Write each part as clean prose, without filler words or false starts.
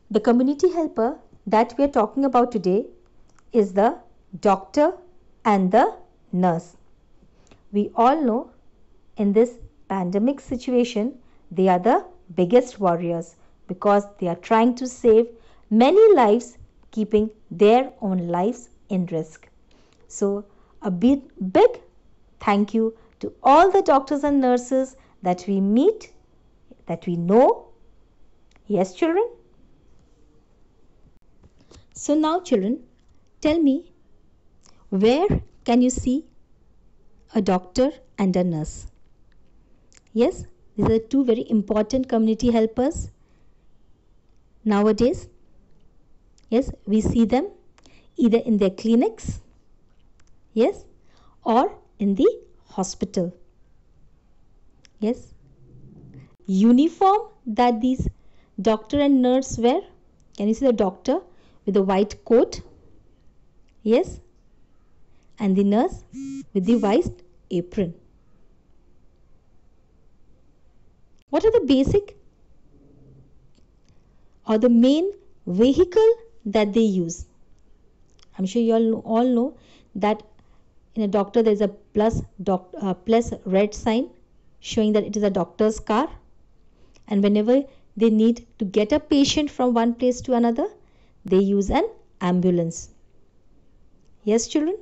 The community helper that we are talking about today is the doctor and the nurse. We all know in this pandemic situation, they are the biggest warriors because they are trying to save many lives, keeping their own lives in risk. So, a big thank you to all the doctors and nurses that we meet, that we know. Yes, children? So now, children, tell me, where can you see a doctor and a nurse? Yes, these are two very important community helpers nowadays. Yes, we see them either in their clinics, yes, or in the hospital. Yes, uniform that these doctor and nurse wear. Can you see the doctor with a white coat? Yes, and the nurse with the white apron. What are the basic or the main vehicle that they use? I'm sure you all know that in a doctor there is a plus red sign showing that it is a doctor's car, and whenever they need to get a patient from one place to another, they use an ambulance. Yes, children?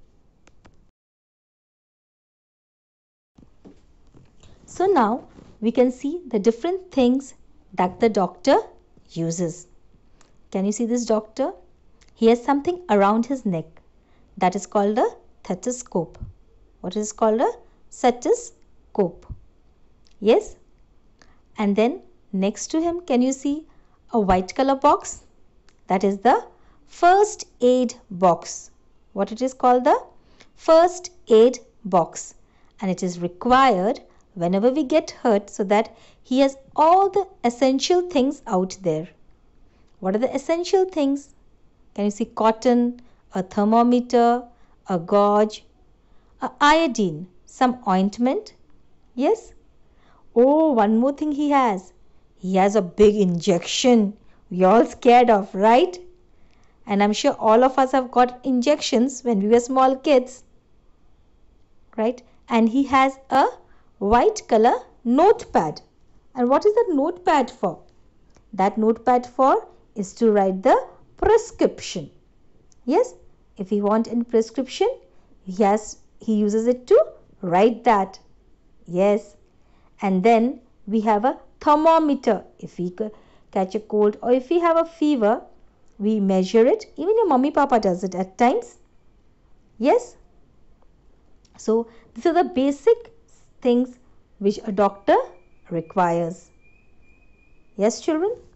So now we can see the different things that the doctor uses. Can you see this doctor? He has something around his neck that is called a stethoscope. What is called a stethoscope? Yes? And then next to him, can you see a white color box? That is the first aid box. What it is called? The first aid box. And it is required whenever we get hurt, so that he has all the essential things out there. What are the essential things? Can you see cotton, a thermometer, a gauge, a iodine, some ointment? Yes? Oh, one more thing he has. He has a big injection. We all scared of, right? And I'm sure all of us have got injections when we were small kids. Right? And he has a white color notepad. And what is that notepad for? That notepad for is to write the prescription. Yes, if he wants any prescription, he uses it to write that. Yes, and then we have a thermometer. If we catch a cold or if we have a fever, we measure it. Even your mummy papa does it at times. Yes. So these are the basic things which a doctor requires. Yes, children?